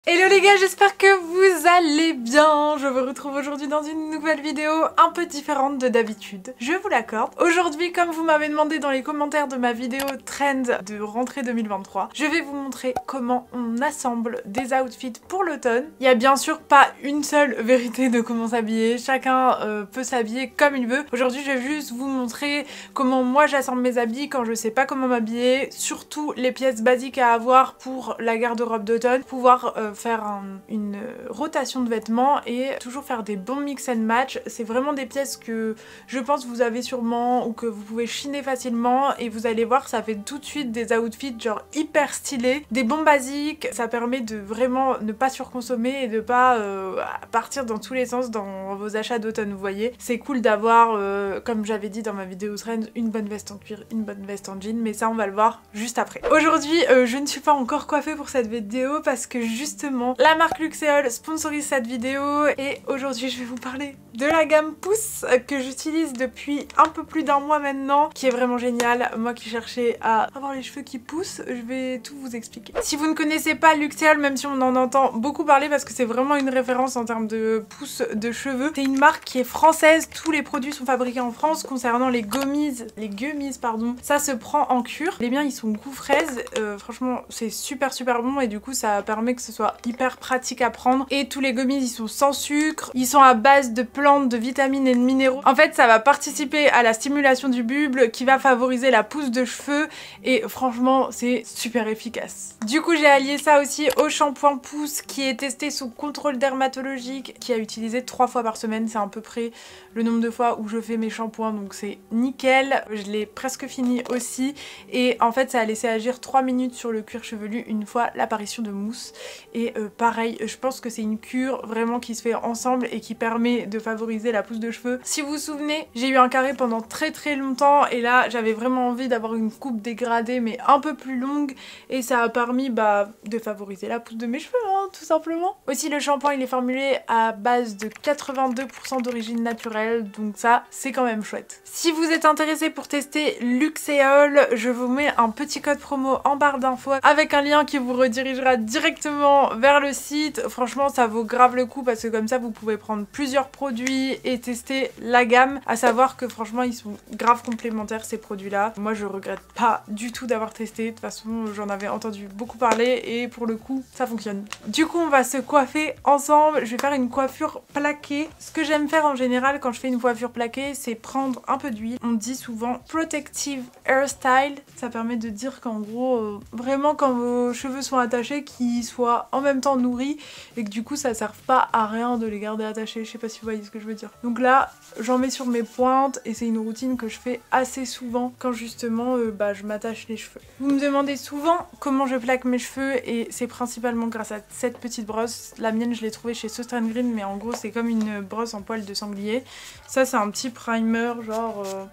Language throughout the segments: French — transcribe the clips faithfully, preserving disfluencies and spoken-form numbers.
Hello les gars, j'espère que vous allez bien. Je vous retrouve aujourd'hui dans une nouvelle vidéo un peu différente de d'habitude, je vous l'accorde. Aujourd'hui, comme vous m'avez demandé dans les commentaires de ma vidéo trend de rentrée deux mille vingt-trois, je vais vous montrer comment on assemble des outfits pour l'automne. Il n'y a bien sûr pas une seule vérité de comment s'habiller, chacun euh, peut s'habiller comme il veut. Aujourd'hui, je vais juste vous montrer comment moi j'assemble mes habits quand je sais pas comment m'habiller, surtout les pièces basiques à avoir pour la garde-robe d'automne, pouvoir euh, faire un, une rotation de vêtements et toujours faire des bons mix and match. C'est vraiment des pièces que je pense vous avez sûrement ou que vous pouvez chiner facilement et vous allez voir, ça fait tout de suite des outfits genre hyper stylés, des bons basiques. Ça permet de vraiment ne pas surconsommer et de pas euh, partir dans tous les sens dans vos achats d'automne, vous voyez. C'est cool d'avoir, euh, comme j'avais dit dans ma vidéo trend, une bonne veste en cuir, une bonne veste en jean, mais ça on va le voir juste après. Aujourd'hui, euh, je ne suis pas encore coiffée pour cette vidéo parce que juste Justement, la marque Luxéol sponsorise cette vidéo et aujourd'hui je vais vous parler de la gamme Pousse que j'utilise depuis un peu plus d'un mois maintenant, qui est vraiment géniale. Moi qui cherchais à avoir les cheveux qui poussent, je vais tout vous expliquer. Si vous ne connaissez pas Luxéol, même si on en entend beaucoup parler parce que c'est vraiment une référence en termes de pousse de cheveux, c'est une marque qui est française, tous les produits sont fabriqués en France. Concernant les gommises, les gummies pardon, ça se prend en cure. Les miens ils sont goût fraise, euh, franchement c'est super super bon et du coup ça permet que ce soit hyper pratique à prendre. Et tous les gummies ils sont sans sucre, ils sont à base de plantes, de vitamines et de minéraux. En fait ça va participer à la stimulation du bulbe qui va favoriser la pousse de cheveux et franchement c'est super efficace. Du coup j'ai allié ça aussi au shampoing Pousse qui est testé sous contrôle dermatologique, qui a utilisé trois fois par semaine. C'est à peu près le nombre de fois où je fais mes shampoings, donc c'est nickel. Je l'ai presque fini aussi et en fait ça a laissé agir trois minutes sur le cuir chevelu une fois l'apparition de mousse. Et euh, pareil, je pense que c'est une cure vraiment qui se fait ensemble et qui permet de favoriser la pousse de cheveux. Si vous vous souvenez, j'ai eu un carré pendant très très longtemps et là j'avais vraiment envie d'avoir une coupe dégradée mais un peu plus longue et ça a permis bah, de favoriser la pousse de mes cheveux hein, tout simplement. Aussi le shampoing il est formulé à base de quatre-vingt-deux pour cent d'origine naturelle, donc ça c'est quand même chouette. Si vous êtes intéressé pour tester Luxéol, je vous mets un petit code promo en barre d'infos avec un lien qui vous redirigera directement vers le site. Franchement ça vaut grave le coup parce que comme ça vous pouvez prendre plusieurs produits et tester la gamme, à savoir que franchement ils sont grave complémentaires ces produits là. Moi je regrette pas du tout d'avoir testé, de toute façon j'en avais entendu beaucoup parler et pour le coup ça fonctionne. Du coup on va se coiffer ensemble, je vais faire une coiffure plaquée. Ce que j'aime faire en général quand je fais une coiffure plaquée c'est prendre un peu d'huile. On dit souvent protective hairstyle, ça permet de dire qu'en gros euh, vraiment quand vos cheveux sont attachés qu'ils soient en même temps nourris et que du coup ça serve pas à rien de les garder attachés, je sais pas si vous voyez ce que je veux dire. Donc là j'en mets sur mes pointes et c'est une routine que je fais assez souvent quand justement euh, bah, je m'attache les cheveux. Vous me demandez souvent comment je plaque mes cheveux et c'est principalement grâce à cette petite brosse. La mienne je l'ai trouvée chez Southern Green mais en gros c'est comme une brosse en poil de sanglier. Ça c'est un petit primer genre... Euh...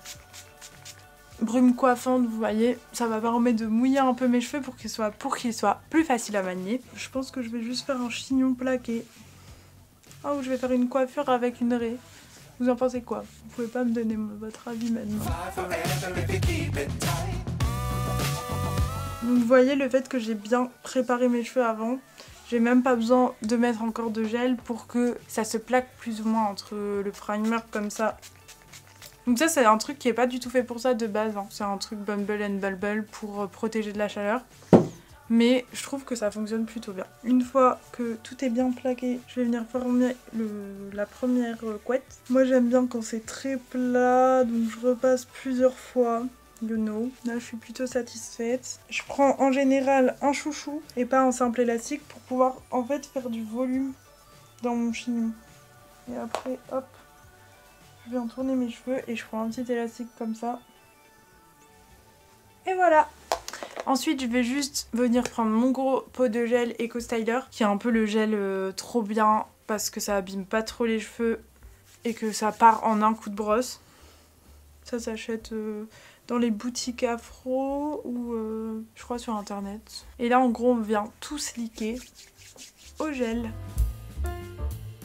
brume coiffante, vous voyez, ça va permettre de mouiller un peu mes cheveux pour qu'ils soient, pour qu'ils soient plus faciles à manier. Je pense que je vais juste faire un chignon plaqué. Oh, ou je vais faire une coiffure avec une raie. Vous en pensez quoi? Vous pouvez pas me donner votre avis maintenant. Donc vous voyez le fait que j'ai bien préparé mes cheveux avant. J'ai même pas besoin de mettre encore de gel pour que ça se plaque plus ou moins entre le primer comme ça. Donc ça c'est un truc qui est pas du tout fait pour ça de base, hein. C'est un truc Bumble and Bubble pour protéger de la chaleur. Mais je trouve que ça fonctionne plutôt bien. Une fois que tout est bien plaqué, je vais venir former le, la première couette. Moi j'aime bien quand c'est très plat, donc je repasse plusieurs fois. You know. Là je suis plutôt satisfaite. Je prends en général un chouchou et pas un simple élastique pour pouvoir en fait faire du volume dans mon chignon. Et après hop. Je vais entourner mes cheveux et je prends un petit élastique comme ça. Et voilà. Ensuite, je vais juste venir prendre mon gros pot de gel Eco Styler, qui est un peu le gel euh, trop bien parce que ça abîme pas trop les cheveux et que ça part en un coup de brosse. Ça s'achète euh, dans les boutiques afro ou euh, je crois sur internet. Et là, en gros, on vient tout slicker au gel.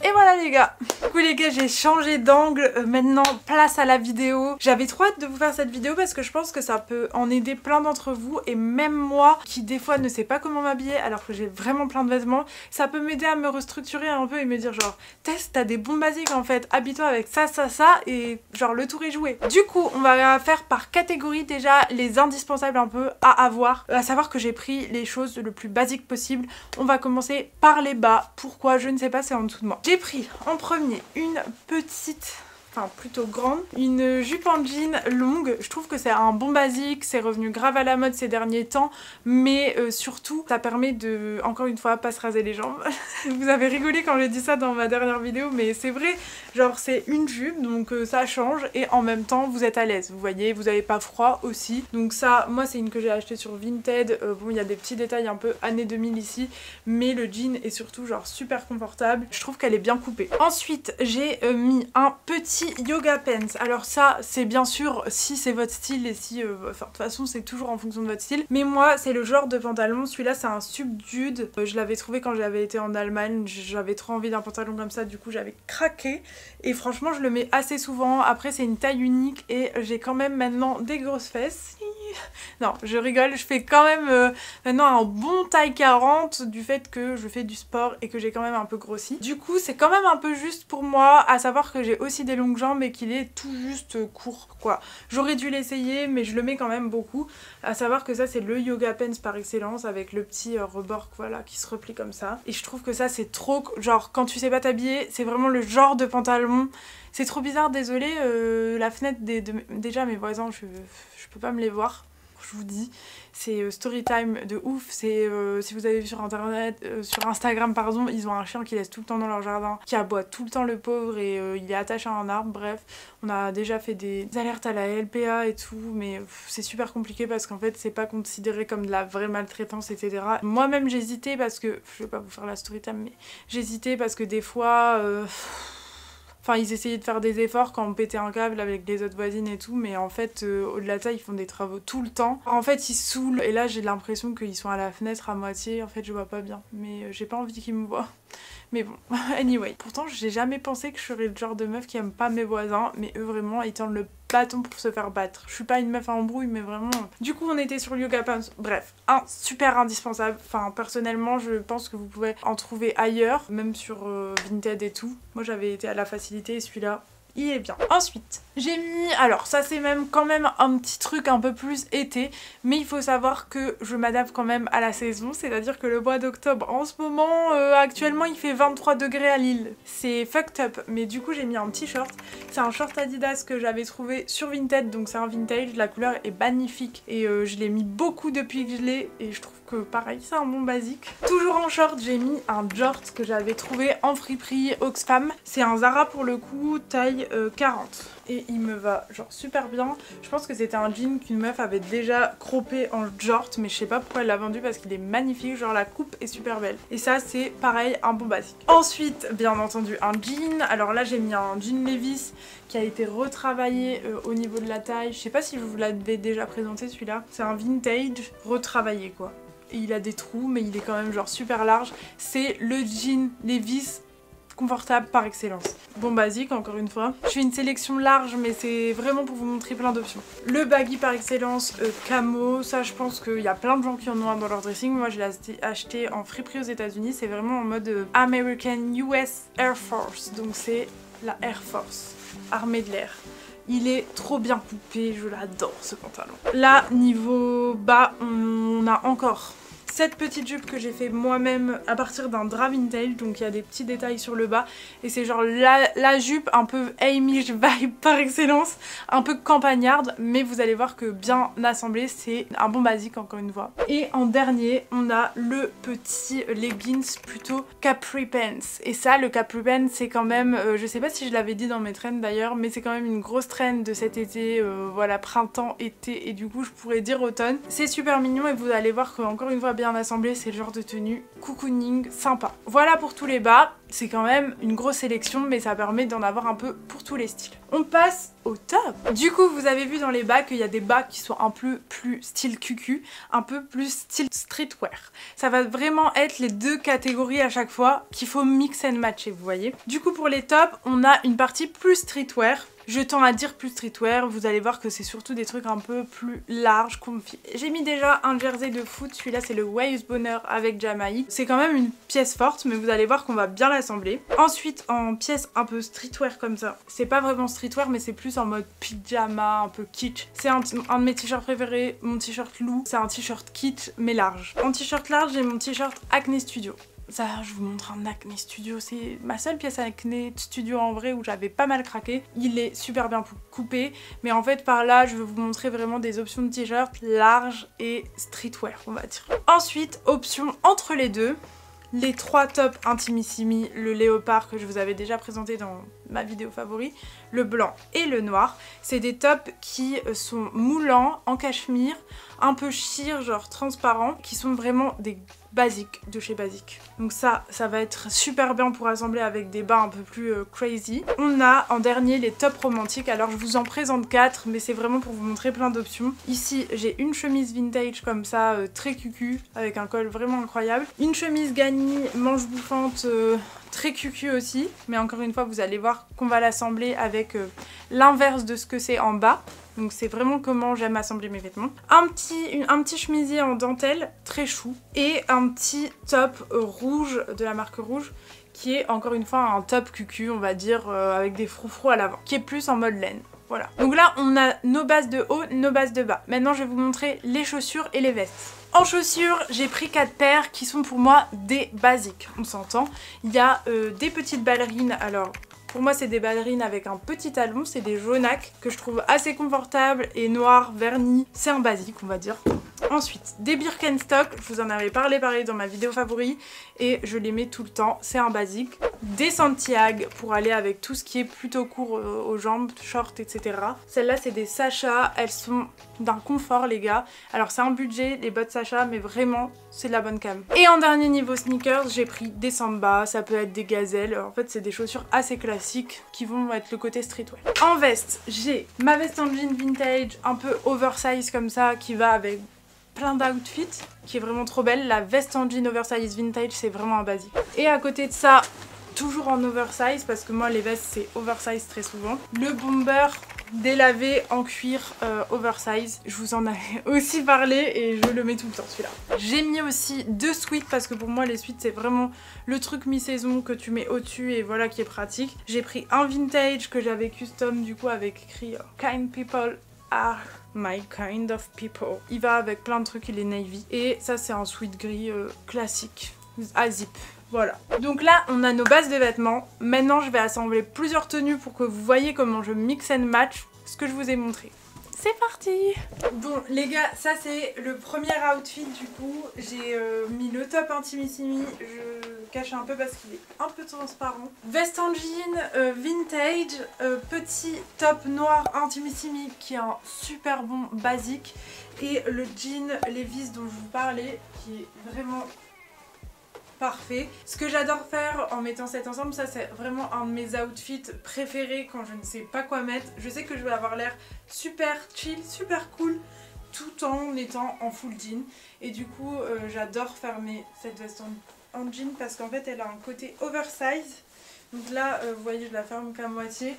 Et voilà les gars. Du coup les gars, j'ai changé d'angle, euh, maintenant place à la vidéo. J'avais trop hâte de vous faire cette vidéo parce que je pense que ça peut en aider plein d'entre vous, et même moi qui des fois ne sais pas comment m'habiller alors que j'ai vraiment plein de vêtements, ça peut m'aider à me restructurer un peu et me dire genre Tess, t'as des bons basiques en fait, habille-toi avec ça, ça, ça, et genre le tour est joué. Du coup on va faire par catégorie déjà les indispensables un peu à avoir, à savoir que j'ai pris les choses le plus basique possible. On va commencer par les bas. Pourquoi? Je ne sais pas, c'est en dessous de moi. J'ai pris en premier une petite, enfin plutôt grande, une jupe en jean longue. Je trouve que c'est un bon basique, c'est revenu grave à la mode ces derniers temps, mais euh, surtout ça permet de, encore une fois, pas se raser les jambes. Vous avez rigolé quand j'ai dit ça dans ma dernière vidéo, mais c'est vrai, genre c'est une jupe, donc euh, ça change, et en même temps vous êtes à l'aise, vous voyez, vous avez pas froid aussi. Donc ça, moi c'est une que j'ai achetée sur Vinted, euh, bon il y a des petits détails un peu années deux mille ici, mais le jean est surtout genre super confortable, je trouve qu'elle est bien coupée. Ensuite j'ai euh, mis un petit yoga pants. Alors ça c'est bien sûr si c'est votre style, et si euh, enfin de toute façon c'est toujours en fonction de votre style, mais moi c'est le genre de pantalon, celui-là c'est un subdued, euh, je l'avais trouvé quand j'avais été en Allemagne, j'avais trop envie d'un pantalon comme ça, du coup j'avais craqué, et franchement je le mets assez souvent. Après c'est une taille unique et j'ai quand même maintenant des grosses fesses. Non, je rigole, je fais quand même euh, maintenant un bon taille quarante du fait que je fais du sport et que j'ai quand même un peu grossi. Du coup c'est quand même un peu juste pour moi, à savoir que j'ai aussi des longues jambes et qu'il est tout juste court quoi. J'aurais dû l'essayer mais je le mets quand même beaucoup. À savoir que ça c'est le yoga pants par excellence, avec le petit euh, rebord voilà qui se replie comme ça. Et je trouve que ça c'est trop, genre quand tu sais pas t'habiller, c'est vraiment le genre de pantalon. C'est trop bizarre, désolé, euh, la fenêtre des, de, déjà mes voisins je, je peux pas me les voir, je vous dis. C'est euh, story time de ouf, c'est euh, si vous avez vu sur internet, euh, sur Instagram pardon, ils ont un chien qui laisse tout le temps dans leur jardin, qui aboie tout le temps le pauvre, et euh, il est attaché à un arbre. Bref, on a déjà fait des alertes à la L P A et tout, mais c'est super compliqué parce qu'en fait c'est pas considéré comme de la vraie maltraitance, et cetera. Moi-même j'hésitais parce que, je vais pas vous faire la story time, mais j'hésitais parce que des fois... Euh, Enfin, ils essayaient de faire des efforts quand on pétait un câble avec les autres voisines et tout, mais en fait, euh, au-delà de ça, ils font des travaux tout le temps. En fait, ils saoulent, et là, j'ai l'impression qu'ils sont à la fenêtre à moitié. En fait, je vois pas bien, mais euh, j'ai pas envie qu'ils me voient. Mais bon, anyway. Pourtant, j'ai jamais pensé que je serais le genre de meuf qui aime pas mes voisins, mais eux, vraiment, ils tendent le bâton pour se faire battre. Je suis pas une meuf à embrouille, mais vraiment... Du coup, on était sur le yoga pants. Bref, un super indispensable. Enfin, personnellement, je pense que vous pouvez en trouver ailleurs, même sur euh, Vinted et tout. Moi, j'avais été à la facilité, et celui-là, il est bien. Ensuite, j'ai mis... Alors, ça c'est même quand même un petit truc un peu plus été, mais il faut savoir que je m'adapte quand même à la saison, c'est-à-dire que le mois d'octobre, en ce moment, euh, actuellement, il fait vingt-trois degrés à Lille. C'est fucked up, mais du coup, j'ai mis un petit short. C'est un short Adidas que j'avais trouvé sur Vinted, donc c'est un vintage, la couleur est magnifique, et euh, je l'ai mis beaucoup depuis que je l'ai, et je trouve que pareil, c'est un bon basique. Toujours en short, j'ai mis un short que j'avais trouvé en friperie Oxfam. C'est un Zara pour le coup, taille euh, quarante. Et il me va genre super bien. Je pense que c'était un jean qu'une meuf avait déjà croppé en short, mais je sais pas pourquoi elle l'a vendu parce qu'il est magnifique, genre la coupe est super belle. Et ça c'est pareil, un bon basique. Ensuite, bien entendu, un jean. Alors là j'ai mis un jean Levi's qui a été retravaillé euh, au niveau de la taille. Je sais pas si je vous l'avais déjà présenté celui-là. C'est un vintage retravaillé quoi. Et il a des trous mais il est quand même genre super large. C'est le jean Levi's confortable par excellence. Bon basique encore une fois. Je fais une sélection large mais c'est vraiment pour vous montrer plein d'options. Le baggy par excellence, euh, camo, ça je pense qu'il y a plein de gens qui en ont un dans leur dressing. Moi je l'ai acheté en friperie aux États-Unis. C'est vraiment en mode euh, American U S Air Force, donc c'est la Air Force, armée de l'air. Il est trop bien coupé, je l'adore ce pantalon. Là niveau bas, on a encore cette petite jupe que j'ai fait moi-même à partir d'un drap vintage, donc il y a des petits détails sur le bas, et c'est genre la, la jupe un peu Amish vibe par excellence, un peu campagnarde, mais vous allez voir que bien assemblé, c'est un bon basique encore une fois. Et en dernier, on a le petit leggings plutôt capri pants, et ça le capri pants c'est quand même, euh, je sais pas si je l'avais dit dans mes trends d'ailleurs, mais c'est quand même une grosse trend de cet été, euh, voilà, printemps, été, et du coup je pourrais dire automne. C'est super mignon et vous allez voir que encore une fois bien bien assemblé, c'est le genre de tenue cocooning sympa. Voilà pour tous les bas, c'est quand même une grosse sélection mais ça permet d'en avoir un peu pour tous les styles. On passe au top. Du coup vous avez vu dans les bas qu'il y a des bas qui sont un peu plus style cucu, un peu plus style streetwear. Ça va vraiment être les deux catégories à chaque fois qu'il faut mix and matcher, vous voyez. Du coup pour les tops, on a une partie plus streetwear. Je tends à dire plus streetwear, vous allez voir que c'est surtout des trucs un peu plus larges, comfy. J'ai mis déjà un jersey de foot, celui-là c'est le Waves Bonheur avec Jamaïque. C'est quand même une pièce forte, mais vous allez voir qu'on va bien l'assembler. Ensuite, en pièce un peu streetwear comme ça, c'est pas vraiment streetwear, mais c'est plus en mode pyjama, un peu kitsch. C'est un, un de mes t-shirts préférés, mon t-shirt Lou, c'est un t-shirt kitsch, mais large. En t-shirt large, j'ai mon t-shirt Acne Studio. Ça, je vous montre un Acne Studio, c'est ma seule pièce Acne Studio en vrai où j'avais pas mal craqué. Il est super bien coupé, mais en fait par là, je vais vous montrer vraiment des options de t-shirt larges et streetwear, on va dire. Ensuite, option entre les deux, les trois tops Intimissimi, le léopard que je vous avais déjà présenté dans ma vidéo favori, le blanc et le noir. C'est des tops qui sont moulants, en cachemire, un peu sheer, genre transparent, qui sont vraiment des basiques de chez Basique. Donc ça, ça va être super bien pour assembler avec des bas un peu plus euh, crazy. On a en dernier les tops romantiques. Alors je vous en présente quatre, mais c'est vraiment pour vous montrer plein d'options. Ici, j'ai une chemise vintage comme ça, euh, très cucu, avec un col vraiment incroyable. Une chemise Gani, manche bouffante, euh, très cucu aussi. Mais encore une fois, vous allez voir qu'on va l'assembler avec euh, l'inverse de ce que c'est en bas. Donc c'est vraiment comment j'aime assembler mes vêtements. Un petit, une, un petit chemisier en dentelle, très chou. Et un petit top rouge de la marque Rouge, qui est encore une fois un top cucu, on va dire, euh, avec des froufrous à l'avant. Qui est plus en mode laine. Voilà. Donc là, on a nos bases de haut, nos bases de bas. Maintenant, je vais vous montrer les chaussures et les vestes. En chaussures, j'ai pris quatre paires qui sont pour moi des basiques, on s'entend. Il y a euh, des petites ballerines, alors... Pour moi, c'est des ballerines avec un petit talon, c'est des jaunacs que je trouve assez confortables et noirs, vernis. C'est un basique, on va dire. Ensuite, des Birkenstock, je vous en avais parlé pareil dans ma vidéo favori et je les mets tout le temps, c'est un basique. Des Santiago pour aller avec tout ce qui est plutôt court euh, aux jambes, short, et cetera. Celles-là, c'est des Sacha, elles sont d'un confort les gars. Alors c'est un budget, les bottes Sacha, mais vraiment, c'est de la bonne cam. Et en dernier niveau sneakers, j'ai pris des Samba, ça peut être des gazelles. En fait, c'est des chaussures assez classiques qui vont être le côté streetwear. En veste, j'ai ma veste en jean vintage, un peu oversize comme ça, qui va avec plein d'outfits, qui est vraiment trop belle. La veste en jean oversize vintage, c'est vraiment un basique. Et à côté de ça, toujours en oversize, parce que moi les vestes c'est oversize très souvent. Le bomber délavé en cuir euh, oversize, je vous en avais aussi parlé et je le mets tout le temps celui-là. J'ai mis aussi deux sweats parce que pour moi les sweats c'est vraiment le truc mi-saison que tu mets au-dessus et voilà qui est pratique. J'ai pris un vintage que j'avais custom du coup avec écrit uh, Kind People are my kind of people. Il va avec plein de trucs, il est navy. Et ça c'est un sweat gris euh, classique à zip. Voilà. Donc là, on a nos bases de vêtements. Maintenant, je vais assembler plusieurs tenues pour que vous voyez comment je mix and match ce que je vous ai montré. C'est parti! Bon, les gars, ça c'est le premier outfit du coup. J'ai euh, mis le top Intimissimi. Je cache un peu parce qu'il est un peu transparent. Veste en jean, euh, vintage, euh, petit top noir Intimissimi qui est un super bon basique. Et le jean Levi's dont je vous parlais qui est vraiment... parfait. Ce que j'adore faire en mettant cet ensemble, ça c'est vraiment un de mes outfits préférés quand je ne sais pas quoi mettre. Je sais que je vais avoir l'air super chill, super cool tout en étant en full jean. Et du coup euh, j'adore fermer cette veste en, en jean parce qu'en fait elle a un côté oversize. Donc là euh, vous voyez je la ferme qu'à moitié.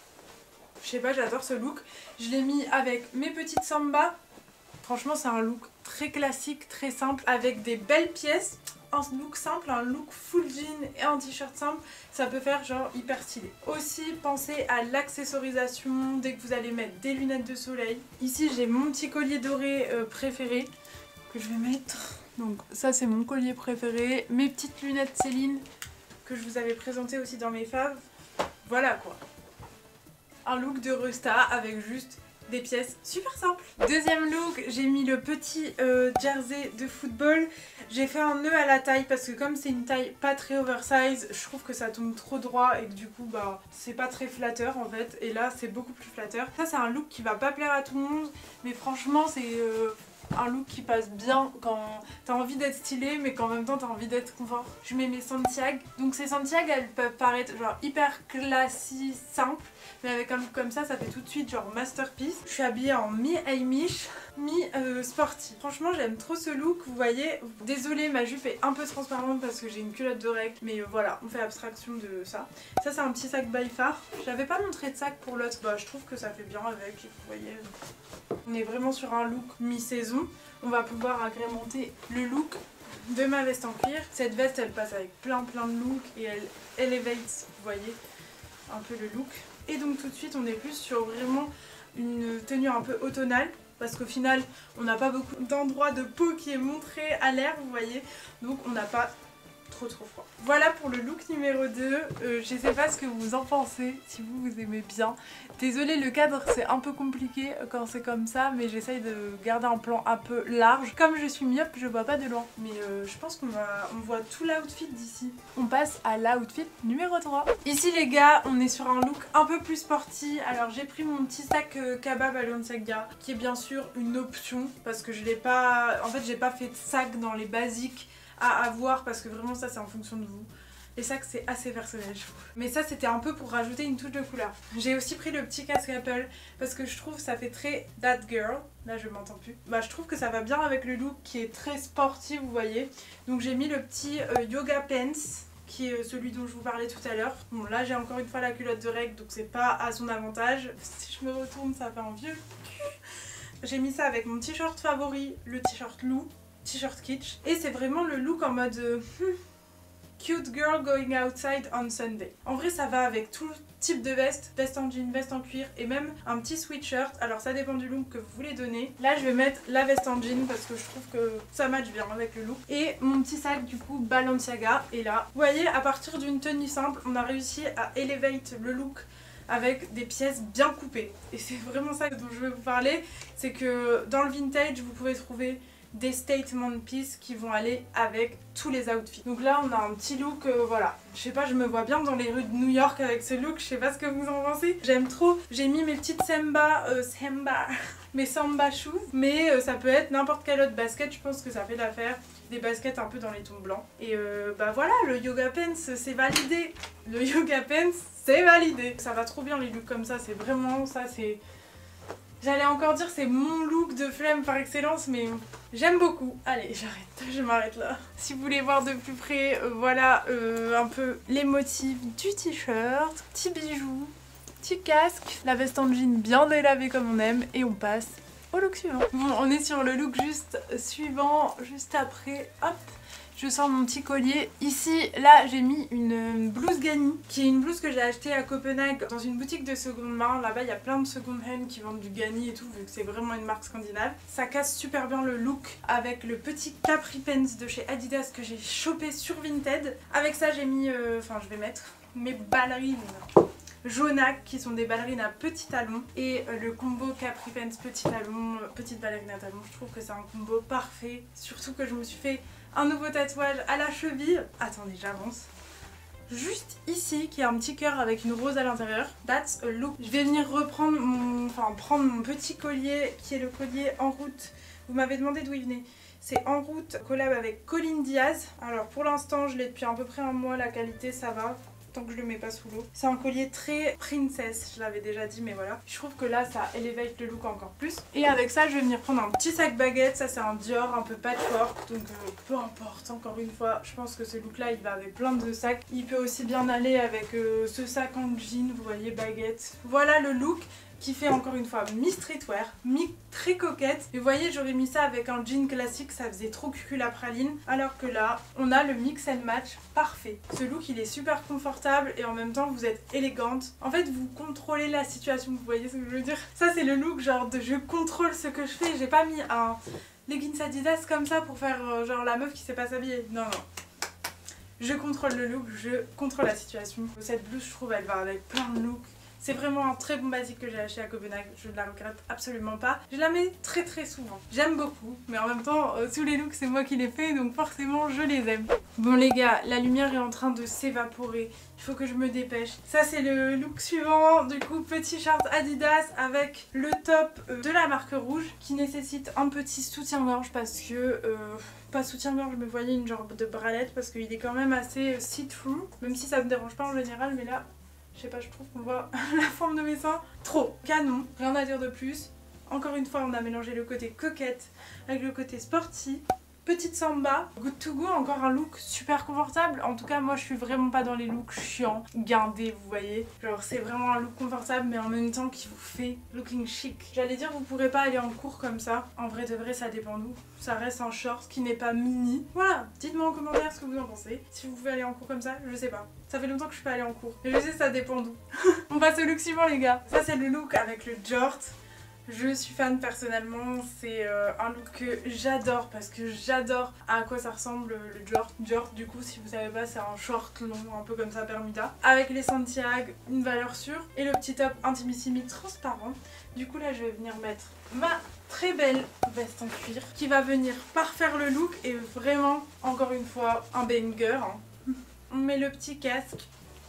Je sais pas, j'adore ce look. Je l'ai mis avec mes petites Samba. Franchement c'est un look très classique, très simple avec des belles pièces. Un look simple, un look full jean et un t-shirt simple, ça peut faire genre hyper stylé. Aussi pensez à l'accessorisation dès que vous allez mettre des lunettes de soleil. Ici j'ai mon petit collier doré euh, préféré que je vais mettre. Donc ça c'est mon collier préféré. Mes petites lunettes Céline que je vous avais présentées aussi dans mes faves. Voilà quoi. Un look de Resta avec juste des pièces super simples. Deuxième look, j'ai mis le petit euh, jersey de football. J'ai fait un nœud à la taille parce que comme c'est une taille pas très oversize, je trouve que ça tombe trop droit et que du coup bah c'est pas très flatteur en fait. Et là c'est beaucoup plus flatteur. Ça c'est un look qui va pas plaire à tout le monde, mais franchement c'est... Euh, un look qui passe bien quand t'as envie d'être stylé mais qu'en même temps t'as envie d'être confort. Je mets mes Santiago. Donc ces Santiago elles peuvent paraître genre hyper classiques, simples, mais avec un look comme ça, ça fait tout de suite genre masterpiece. Je suis habillée en mi-Amish, mi-sporty. Euh, Franchement j'aime trop ce look, vous voyez. Désolée, ma jupe est un peu transparente parce que j'ai une culotte de règle, mais euh, voilà, on fait abstraction de ça. Ça c'est un petit sac by far. J'avais pas montré de sac pour l'autre, bah je trouve que ça fait bien avec, vous voyez. On est vraiment sur un look mi-saison. On va pouvoir agrémenter le look de ma veste en cuir. Cette veste elle passe avec plein plein de looks et elle elevate, vous voyez, un peu le look. Et donc tout de suite on est plus sur vraiment une tenue un peu automnale. Parce qu'au final on n'a pas beaucoup d'endroits de peau qui est montré à l'air, vous voyez. Donc on n'a pas trop trop froid. Voilà pour le look numéro deux. Euh, je sais pas ce que vous en pensez, si vous vous aimez bien. Désolée, le cadre c'est un peu compliqué quand c'est comme ça, mais j'essaye de garder un plan un peu large. Comme je suis myope, je vois pas de loin. Mais euh, je pense qu'on va, on voit tout l'outfit d'ici. On passe à l'outfit numéro trois. Ici les gars, on est sur un look un peu plus sporty. Alors j'ai pris mon petit sac euh, Kaba Balenciaga, qui est bien sûr une option, parce que je l'ai pas... En fait j'ai pas fait de sac dans les basiques à avoir parce que vraiment ça c'est en fonction de vous. Les sacs c'est assez personnel je trouve. Mais ça c'était un peu pour rajouter une touche de couleur. J'ai aussi pris le petit casque Apple parce que je trouve ça fait très that girl. Là je m'entends plus. Bah je trouve que ça va bien avec le look qui est très sportif, vous voyez. Donc j'ai mis le petit euh, yoga pants qui est celui dont je vous parlais tout à l'heure. Bon là j'ai encore une fois la culotte de règle donc c'est pas à son avantage. Si je me retourne ça fait un vieux cul. J'ai mis ça avec mon t-shirt favori, le t-shirt Lou. T-shirt kitsch, et c'est vraiment le look en mode euh, cute girl going outside on Sunday. En vrai ça va avec tout type de veste, veste en jean, veste en cuir et même un petit sweatshirt. Alors ça dépend du look que vous voulez donner. Là je vais mettre la veste en jean parce que je trouve que ça match bien avec le look. Et mon petit sac du coup Balenciaga. Et là, vous voyez, à partir d'une tenue simple, on a réussi à elevate le look avec des pièces bien coupées. Et c'est vraiment ça dont je veux vous parler, c'est que dans le vintage vous pouvez trouver des statement pieces qui vont aller avec tous les outfits. Donc là on a un petit look, euh, voilà. Je sais pas, je me vois bien dans les rues de New York avec ce look, je sais pas ce que vous en pensez. J'aime trop, j'ai mis mes petites samba, euh, samba, mes samba shoes, mais euh, ça peut être n'importe quelle autre basket, je pense que ça fait l'affaire. Des baskets un peu dans les tons blancs. Et euh, bah voilà, le yoga pants c'est validé. Le yoga pants c'est validé. Ça va trop bien les looks comme ça, c'est vraiment ça, c'est... J'allais encore dire c'est mon look de flemme par excellence, mais j'aime beaucoup. Allez, j'arrête, je m'arrête là. Si vous voulez voir de plus près, euh, voilà euh, un peu les motifs du t-shirt, petits bijoux, petit casque, la veste en jean bien délavée comme on aime, et on passe au look suivant. Bon, on est sur le look juste suivant, juste après, hop. Je sors mon petit collier. Ici, là, j'ai mis une blouse Ganni, qui est une blouse que j'ai achetée à Copenhague dans une boutique de seconde main. Là-bas, il y a plein de second hand qui vendent du Ganni et tout, vu que c'est vraiment une marque scandinave. Ça casse super bien le look avec le petit Capri Pants de chez Adidas que j'ai chopé sur Vinted. Avec ça, j'ai mis, euh, enfin, je vais mettre mes ballerines Jonac, qui sont des ballerines à petits talons, et euh, le combo Capri Pants petit talon, euh, petite ballerine à talons. Je trouve que c'est un combo parfait, surtout que je me suis fait un nouveau tatouage à la cheville. Attendez, j'avance. Juste ici, qui a un petit cœur avec une rose à l'intérieur. That's a look. Je vais venir reprendre mon... Enfin, prendre mon petit collier, qui est le collier En Route. Vous m'avez demandé d'où il venait. C'est En Route, collab avec Colin Diaz. Alors pour l'instant, je l'ai depuis à peu près un mois, la qualité ça va. Tant que je le mets pas sous l'eau. C'est un collier très princess, je l'avais déjà dit, mais voilà. Je trouve que là ça elevate le look encore plus. Et avec ça je vais venir prendre un petit sac baguette. Ça c'est un Dior un peu patchwork, donc euh, peu importe, encore une fois je pense que ce look là il va avec plein de sacs. Il peut aussi bien aller avec euh, ce sac en jean, vous voyez, baguette. Voilà le look qui fait encore une fois mi-streetwear, mi très coquette. Et vous voyez, j'aurais mis ça avec un jean classique, ça faisait trop cucul à praline. Alors que là, on a le mix and match parfait. Ce look, il est super confortable et en même temps, vous êtes élégante. En fait, vous contrôlez la situation, vous voyez ce que je veux dire? Ça, c'est le look genre de je contrôle ce que je fais. J'ai pas mis un leggings Adidas comme ça pour faire euh, genre la meuf qui sait pas s'habiller. Non, non. Je contrôle le look, je contrôle la situation. Cette blouse, je trouve, elle va avec plein de looks. C'est vraiment un très bon basique que j'ai acheté à Copenhague, je ne la regrette absolument pas. Je la mets très très souvent. J'aime beaucoup, mais en même temps, euh, tous les looks c'est moi qui les fais, donc forcément je les aime. Bon les gars, la lumière est en train de s'évaporer, il faut que je me dépêche. Ça c'est le look suivant, du coup petit short Adidas avec le top euh, de la marque rouge qui nécessite un petit soutien-gorge parce que... Euh, pas soutien-gorge, mais voyez une genre de bralette parce qu'il est quand même assez see-through, même si ça me dérange pas en général, mais là... Je sais pas, je trouve qu'on voit la forme de mes seins. Trop canon, rien à dire de plus. Encore une fois, on a mélangé le côté coquette avec le côté sporty. Petite samba, good to go, encore un look super confortable. En tout cas, moi je suis vraiment pas dans les looks chiants, guindés, vous voyez. Genre c'est vraiment un look confortable mais en même temps qui vous fait looking chic. J'allais dire vous pourrez pas aller en cours comme ça. En vrai de vrai ça dépend d'où. Ça reste un short qui n'est pas mini. Voilà, dites-moi en commentaire ce que vous en pensez. Si vous pouvez aller en cours comme ça, je sais pas. Ça fait longtemps que je suis pas allée en cours. Mais je sais ça dépend d'où. On passe au look suivant les gars. Ça c'est le look avec le jort. Je suis fan personnellement, c'est euh, un look que j'adore parce que j'adore à quoi ça ressemble le jort. Jort du coup si vous savez pas c'est un short long un peu comme ça Bermuda avec les Santiago, une valeur sûre et le petit top intimissimi transparent. Du coup là je vais venir mettre ma très belle veste en cuir qui va venir parfaire le look et vraiment encore une fois un banger. Hein. On met le petit casque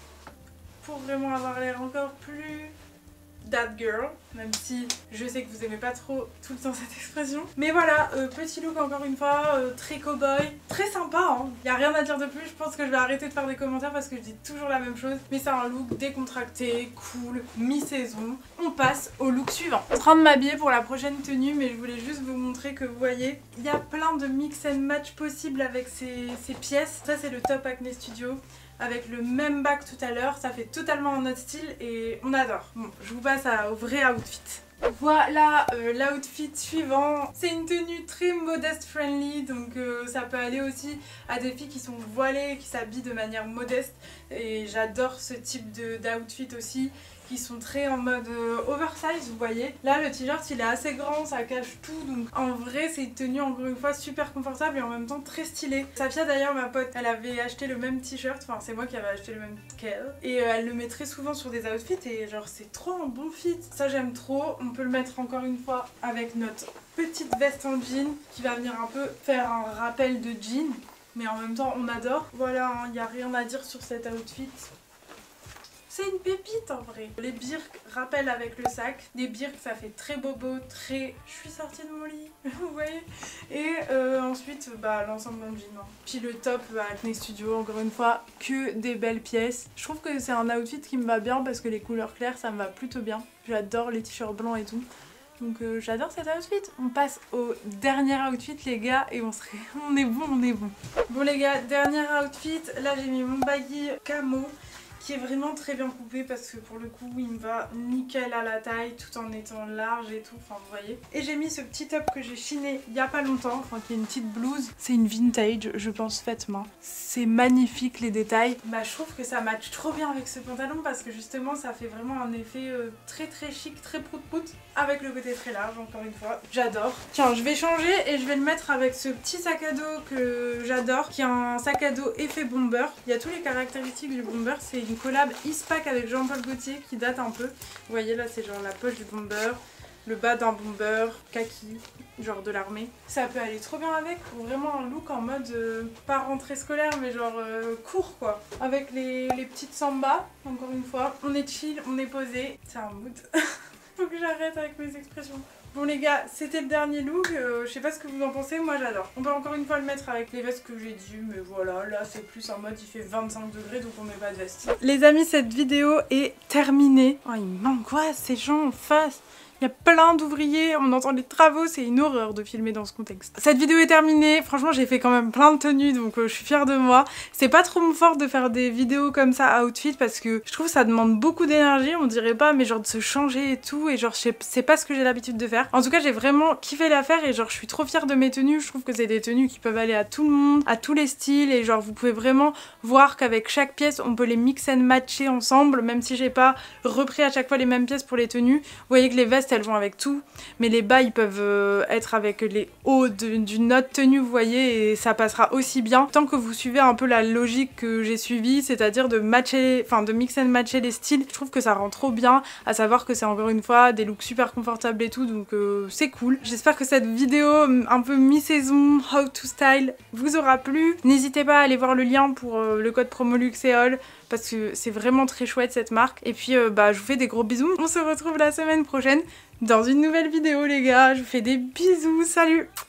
pour vraiment avoir l'air encore plus... that girl, même si je sais que vous aimez pas trop tout le temps cette expression. Mais voilà, euh, petit look encore une fois, euh, très cow-boy, très sympa, hein. Y a rien à dire de plus, je pense que je vais arrêter de faire des commentaires parce que je dis toujours la même chose. Mais c'est un look décontracté, cool, mi-saison. On passe au look suivant. Je suis en train de m'habiller pour la prochaine tenue, mais je voulais juste vous montrer que vous voyez, il y a plein de mix and match possibles avec ces, ces pièces. Ça c'est le top Acne Studio. Avec le même bac tout à l'heure, ça fait totalement un autre style et on adore. Bon, je vous passe à, au vrai outfit. Voilà euh, l'outfit suivant. C'est une tenue très modeste friendly, donc euh, ça peut aller aussi à des filles qui sont voilées, qui s'habillent de manière modeste. Et j'adore ce type d'outfit aussi, qui sont très en mode euh, oversize, vous voyez. Là le t-shirt il est assez grand, ça cache tout, donc en vrai c'est une tenue encore une fois super confortable et en même temps très stylée. Safia d'ailleurs, ma pote, elle avait acheté le même t-shirt, enfin c'est moi qui avais acheté le même qu'elle, et euh, elle le met très souvent sur des outfits et genre c'est trop un bon fit. Ça j'aime trop. On peut le mettre encore une fois avec notre petite veste en jean qui va venir un peu faire un rappel de jean, mais en même temps on adore. Voilà, il n'y a rien à dire sur cet outfit. C'est une pépite en vrai. Les birks rappellent avec le sac. Des birks ça fait très bobo, très... Je suis sortie de mon lit, vous voyez. Et euh, ensuite bah, l'ensemble en jean. Hein. Puis le top bah, Acne Studio, encore une fois, que des belles pièces. Je trouve que c'est un outfit qui me va bien parce que les couleurs claires ça me va plutôt bien. J'adore les t-shirts blancs et tout. Donc euh, j'adore cet outfit. On passe au dernier outfit les gars et on serait... on est bon, on est bon. Bon les gars, dernier outfit. Là j'ai mis mon baggy camo qui est vraiment très bien coupé parce que pour le coup il me va nickel à la taille tout en étant large et tout, enfin vous voyez. Et j'ai mis ce petit top que j'ai chiné il y a pas longtemps, enfin qui est une petite blouse. C'est une vintage, je pense faite main. C'est magnifique les détails. Bah je trouve que ça match trop bien avec ce pantalon parce que justement ça fait vraiment un effet euh, très très chic, très prout-prout avec le côté très large encore une fois. J'adore. Tiens, je vais changer et je vais le mettre avec ce petit sac à dos que j'adore qui est un sac à dos effet bomber. Il y a tous les caractéristiques du bomber, c'est une collab Eastpak avec Jean-Paul Gaultier qui date un peu. Vous voyez là c'est genre la poche du bomber, le bas d'un bomber, kaki, genre de l'armée. Ça peut aller trop bien avec, pour vraiment un look en mode, euh, pas rentrée scolaire mais genre euh, court quoi. Avec les, les petites sambas, encore une fois. On est chill, on est posé, c'est un mood. Faut que j'arrête avec mes expressions. Bon les gars, c'était le dernier look, euh, je sais pas ce que vous en pensez, moi j'adore. On peut encore une fois le mettre avec les vestes que j'ai dit, mais voilà, là c'est plus en mode il fait vingt-cinq degrés donc on met pas de veste. Les amis, cette vidéo est terminée. Oh il m'angoisse ces gens en face. Il y a plein d'ouvriers, on entend les travaux, c'est une horreur de filmer dans ce contexte. Cette vidéo est terminée, franchement j'ai fait quand même plein de tenues donc euh, je suis fière de moi. C'est pas trop mon fort de faire des vidéos comme ça outfit parce que je trouve que ça demande beaucoup d'énergie, on dirait pas, mais genre de se changer et tout, et genre c'est pas ce que j'ai l'habitude de faire. En tout cas j'ai vraiment kiffé l'affaire et genre je suis trop fière de mes tenues, je trouve que c'est des tenues qui peuvent aller à tout le monde, à tous les styles, et genre vous pouvez vraiment voir qu'avec chaque pièce on peut les mix and matcher ensemble, même si j'ai pas repris à chaque fois les mêmes pièces pour les tenues. Vous voyez que les vestes vestes elles vont avec tout, mais les bas ils peuvent euh, être avec les hauts d'une autre tenue, vous voyez, et ça passera aussi bien tant que vous suivez un peu la logique que j'ai suivie, c'est-à-dire de matcher, enfin de mix and matcher les styles. Je trouve que ça rend trop bien, à savoir que c'est encore une fois des looks super confortables et tout, donc euh, c'est cool. J'espère que cette vidéo un peu mi-saison how to style vous aura plu. N'hésitez pas à aller voir le lien pour euh, le code promo Luxéol parce que c'est vraiment très chouette cette marque. Et puis euh, bah je vous fais des gros bisous. On se retrouve la semaine prochaine dans une nouvelle vidéo les gars. Je vous fais des bisous, salut!